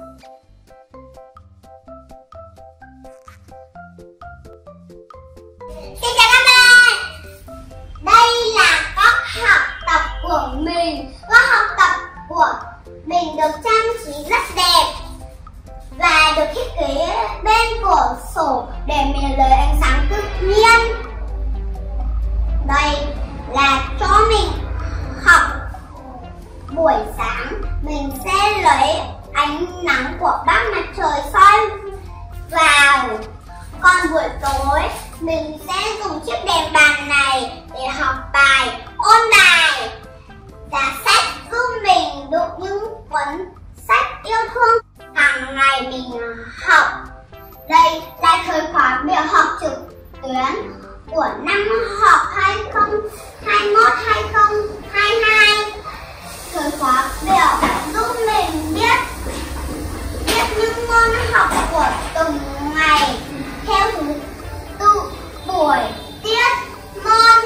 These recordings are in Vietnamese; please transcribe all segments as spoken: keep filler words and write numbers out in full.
Xin chào các bạn. Đây là góc học tập của mình. Góc học tập của mình được trang trí rất đẹp và được thiết kế bên cửa sổ để mình lấy ánh sáng tự nhiên. Đây là chỗ mình học buổi sáng, mình sẽ lấy ánh nắng của bác mặt trời soi vào. Còn buổi tối mình sẽ dùng chiếc đèn bàn này để học bài, ôn bài. Giá sách giúp mình đọc những cuốn sách yêu thương hàng ngày mình học. Đây là thời khóa biểu học trực tuyến của năm học hai không hai mốt hai không hai hai. Thời khóa biểu giúp mình biết biết những môn học của từng ngày theo thứ tự buổi tiết môn.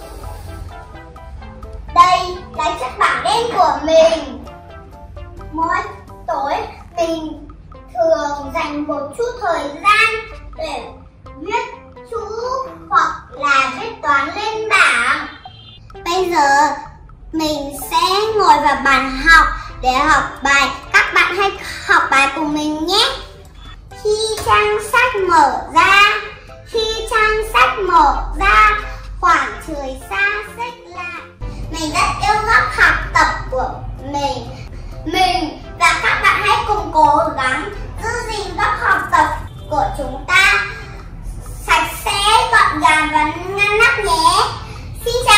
Đây là chiếc bảng đen của mình. Mỗi tối mình thường dành một chút thời gian để viết chữ hoặc là viết toán lên bảng. Bây giờ mình sẽ ngồi vào bàn học để học bài. Các bạn hãy học bài cùng mình nhé. Khi trang sách mở ra, khi trang sách mở ra, khoảng trời xa xích lại. Mình rất yêu góc học tập của mình. Mình và các bạn hãy cùng cố gắng giữ gìn góc học tập của chúng ta sạch sẽ, gọn gàng và ngăn nắp nhé. Xin chào.